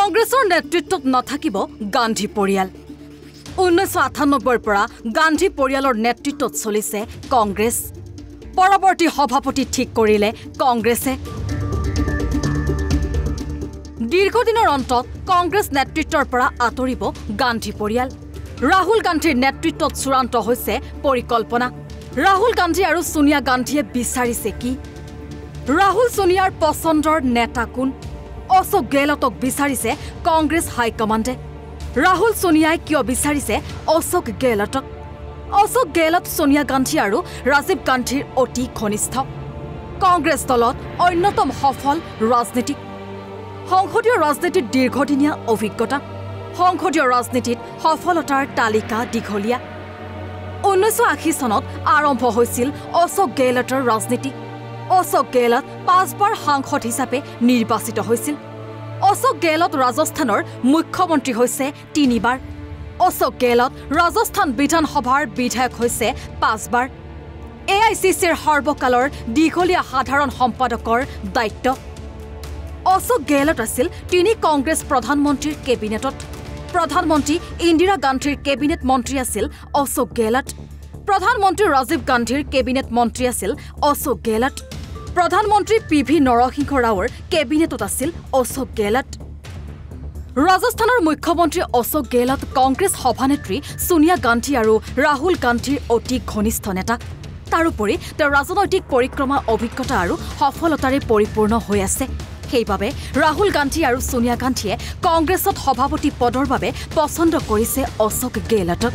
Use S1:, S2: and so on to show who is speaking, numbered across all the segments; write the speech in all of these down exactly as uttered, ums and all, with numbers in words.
S1: কংগ্ৰেছৰ নেতৃত্বত নাথাকিব গান্ধী পৰিয়াল ঊনৈশ আঠানব্বৈৰ পৰা গান্ধী পৰিয়ালৰ নেতৃত্বত চলিছে কংগ্ৰেছ পৰৱৰ্তী সভাপতি ঠিক কৰিলে কংগ্ৰেছে দীৰ্ঘদিনৰ অন্তত কংগ্ৰেছ নেতৃত্বৰ পৰা আঁতৰিব গান্ধী পৰিয়াল ৰাহুল গান্ধীৰ নেতৃত্বত চূড়ান্ত হৈছে পৰিকল্পনা ৰাহুল গান্ধী আৰু সোনিয়া গান্ধীয়ে বিচাৰিছে কি ৰাহুল সোনিয়াৰ পছন্দৰ নেতা কোন অশোক গেহলটক বিচাৰিছে কংগ্ৰেছ হাইকমাণ্ডে ৰাহুল সোনিয়াই কিয় বিচাৰিছে অশোক গেহলটক অশোক গেহলট সোনিয়া গান্ধী আৰু ৰাজীৱ গান্ধীৰ অতি ঘনিষ্ঠ কংগ্ৰেছ দলত অন্যতম সফল ৰাজনীতিক সংসদীয় ৰাজনীতিত দীৰ্ঘদিনীয়া অভিজ্ঞতা সংসদীয় ৰাজনীতিত সফলতাৰ তালিকা দীঘলীয়া ঊনৈশ আশী চনত আৰম্ভ হৈছিল অশোক গেহলটৰ ৰাজনীতি অশোক গেহলট পাঁচবাৰ সাংসদ হিচাপে নিৰ্বাচিত হৈছিল অশোক গেহলট ৰাজস্থানৰ মুখ্যমন্ত্ৰী হৈছে তিনিবাৰ অশোক গেহলট ৰাজস্থান বিধানসভাৰ বিধায়ক হৈছে পাঁচবাৰ এ আই চি চিৰ সৰ্বকালৰ দীঘলীয়া সাধাৰণ সম্পাদকৰ দায়িত্ব অশোক গেহলট আছিল তিনি কংগ্ৰেছ প্ৰধানমন্ত্ৰীৰ কেবিনেটত প্ৰধানমন্ত্ৰী ইন্দিৰা গান্ধীৰ কেবিনেট মন্ত্ৰী আছিল অশোক গেহলট প্ৰধানমন্ত্ৰী ৰাজীৱ গান্ধীৰ কেবিনেট মন্ত্ৰী আছিল অশোক গেহলট প্ৰধানমন্ত্ৰী পি ভি নৰসিংহ ৰাওৰ কেবিনেটত আছিল অশোক গেহলট ৰাজস্থানৰ মুখ্যমন্ত্ৰী অশোক গেহলট কংগ্ৰেছ সভানেত্ৰী সোনিয়া গান্ধী আৰু ৰাহুল গান্ধীৰ অতি ঘনিষ্ঠ নেতা তাৰোপৰি তেওঁ ৰাজনৈতিক পৰিক্ৰমা অভিজ্ঞতা আৰু সফলতাৰে পৰিপূৰ্ণ হৈ আছে সেইবাবে ৰাহুল গান্ধী আৰু সোনিয়া গান্ধীয়ে কংগ্ৰেছত সভাপতি পদৰ বাবে পছন্দ কৰিছে অশোক গেহলটক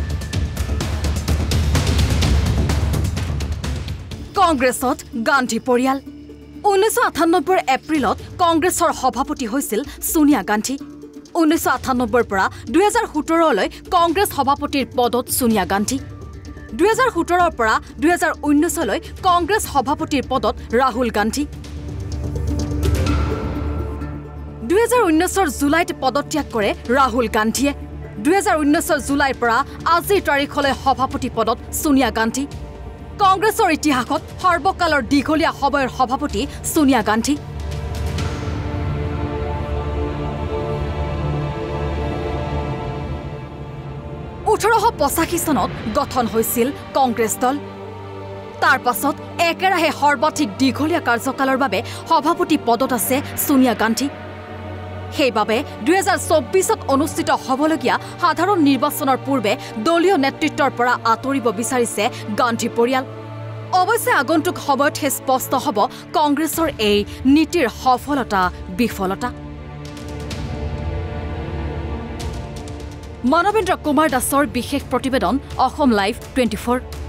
S1: কংগ্ৰেছত গান্ধী পৰিয়াল ঊনৈশ আঠানব্বৈৰ এপ্ৰিলত কংগ্ৰেছৰ সভাপতি হৈছিল সোনিয়া গান্ধী ঊনৈশ আঠানব্বৈৰ পৰা দুহেজাৰ সোতৰলৈ কংগ্ৰেছ সভাপতিৰ পদত সোনিয়া গান্ধী দুহেজাৰ সোতৰৰ পৰা দুহেজাৰ ঊনৈছলৈ কংগ্ৰেছ সভাপতিৰ পদত ৰাহুল গান্ধী দুহেজাৰ ঊনৈছৰ জুলাইত পদত্যাগ কৰে ৰাহুল গান্ধীয়ে দুহেজাৰ ঊনৈছৰ জুলাইৰ পৰা আজিৰ তাৰিখলৈ সভাপতি পদত সোনিয়া গান্ধী কংগ্ৰেছৰ ইতিহাসত সৰ্বকালৰ দীঘলীয়া সময়ৰ সভাপতি সোনিয়া গান্ধী ওঠৰশ পঁচাশী চনত গঠন হৈছিল কংগ্ৰেছ দল তাৰ পাছত একেৰাহে সৰ্বাধিক দীঘলীয়া কাৰ্যকালৰ বাবে সভাপতি পদত আছে সোনিয়া গান্ধী সেইবাবে দুহেজাৰ চৌব্বিছত অনুষ্ঠিত হ'বলগীয়া সাধাৰণ নিৰ্বাচনৰ পূৰ্বে দলীয় নেতৃত্বৰ পৰা আঁতৰিব বিচাৰিছে গান্ধী পৰিয়াল অৱশ্যে আগন্তুক সময়তহে স্পষ্ট হ'ব কংগ্ৰেছৰ এই নীতিৰ সফলতা বিফলতা মানৱেন্দ্ৰ কুমাৰ দাসৰ বিশেষ প্ৰতিবেদন অসম লাইভ টুৱেণ্টি ফ'ৰ